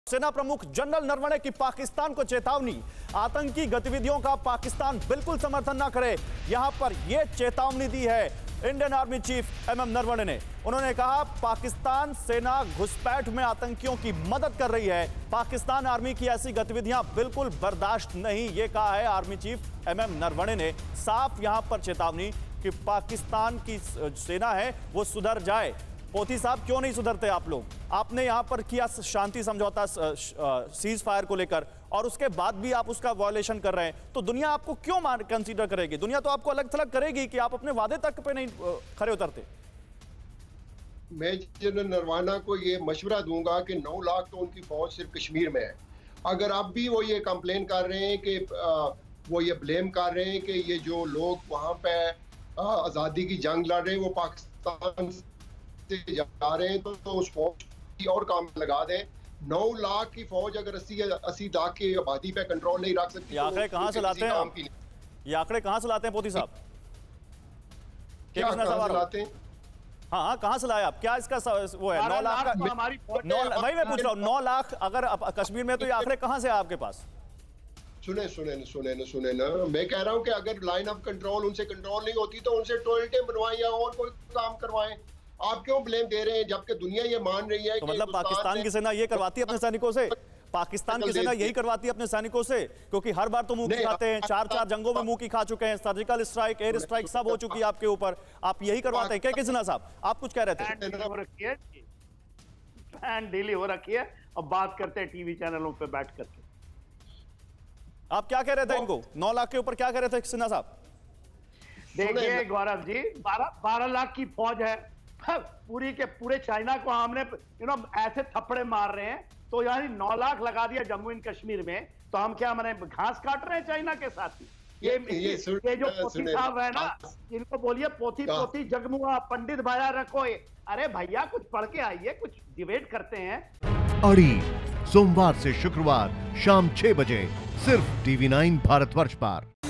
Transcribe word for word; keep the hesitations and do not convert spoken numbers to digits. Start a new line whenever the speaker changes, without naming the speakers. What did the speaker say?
सेना प्रमुख जनरल नरवणे की पाकिस्तान को चेतावनी, आतंकी गतिविधियों का पाकिस्तान बिल्कुल समर्थन न करे। यहां पर यह चेतावनी दी है Indian army chief M M Naravane ने। उन्होंने कहा पाकिस्तान सेना घुसपैठ में आतंकियों की मदद कर रही है, पाकिस्तान आर्मी की ऐसी गतिविधियां बिल्कुल बर्दाश्त नहीं। ये कहा है army chief M M Naravane ने। साफ यहां पर चेतावनी कि पाकिस्तान की सेना है वो सुधर जाए। पोथी साहब, क्यों नहीं सुधरते आप लोग? आपने यहां पर किया शांति समझौता सीज फायर को लेकर और उसके बाद भी आप उसका वायलेशन कर रहे हैं, तो दुनिया आपको क्यों मान कंसीडर करेगी? दुनिया तो आपको अलग थलग करेगी कि आप अपने वादे तक पे नहीं खरे उतरते।
मैं जनरल नरवाना को ये मशवरा दूंगा कि नौ लाख तो उनकी फौज सिर्फ कश्मीर में है। अगर अब भी वो ये कंप्लेन कर रहे हैं कि वो ये ब्लेम कर रहे हैं कि ये जो लोग वहां पे आज़ादी की जंग लड़ रहे हैं वो पाकिस्तान से जा रहे हैं, तो, तो उस फौज की और काम लगा दें। नौ लाख की फौज अगर अस्सी अस्सी लाख की आबादी पे कंट्रोल नहीं रख सकती,
ये आंकड़े
तो
कहां से लाते हैं? ये आंकड़े कहां से लाते हैं पोथी साहब?
क्या कहां से लाते हैं?
हाँ हाँ, कहां से लाए आप? क्या इसका वो है? नौ लाख का, नौ वही मैं पूछ रहा हूँ, नौ लाख अगर कश्मीर में, तो ये आंकड़े कहां से है आपके पास?
सुने सुने न सुने न सुने न मैं कह रहा हूं कि अगर लाइन ऑफ कंट्रोल उनसे कंट्रोल नहीं होती तो उनसे टॉयलेटें बनवाएं या और कोई काम करवाएं। आप क्यों ब्लेम दे रहे हैं जबकि दुनिया ये मान रही है?
तो मतलब पाकिस्तान की सेना ये करवाती है अपने सैनिकों से? पाकिस्तान की सेना यही करवाती है अपने सैनिकों से? क्योंकि हर बार तो मुंह की खाते हैं, चार चार जंगों में मुंह की खा चुके हैं, सर्जिकल स्ट्राइक, एयर स्ट्राइक सब हो चुकी है आपके ऊपर। आप यही करवाते हैं क्या? किसना साहब, आप कुछ कह रहे थे?
ढीली हो रखी है और बात करते हैं टीवी चैनलों पे बैठ करके।
आप क्या कह रहे थे इनको? नौ लाख के ऊपर क्या कह रहे थे सिन्हा साहब?
देखिए गौरव जी, बारह बारह लाख की फौज है, पूरी के पूरे चाइना को हमने यू नो ऐसे थप्पड़े मार रहे हैं, तो यानी नौ लाख लगा दिया जम्मू एंड कश्मीर में, तो हम क्या मैंने घास काट रहे हैं चाइना के साथ? ये ये, ये, ये जो पोथी साहब है ना, इनको बोलिए पोथी पोथी जगमुआ पंडित भाया रखो। अरे भैया कुछ पढ़ के आइए, कुछ डिबेट करते हैं।
अड़ी सोमवार से शुक्रवार शाम छह बजे सिर्फ टीवी नाइन भारतवर्ष पर।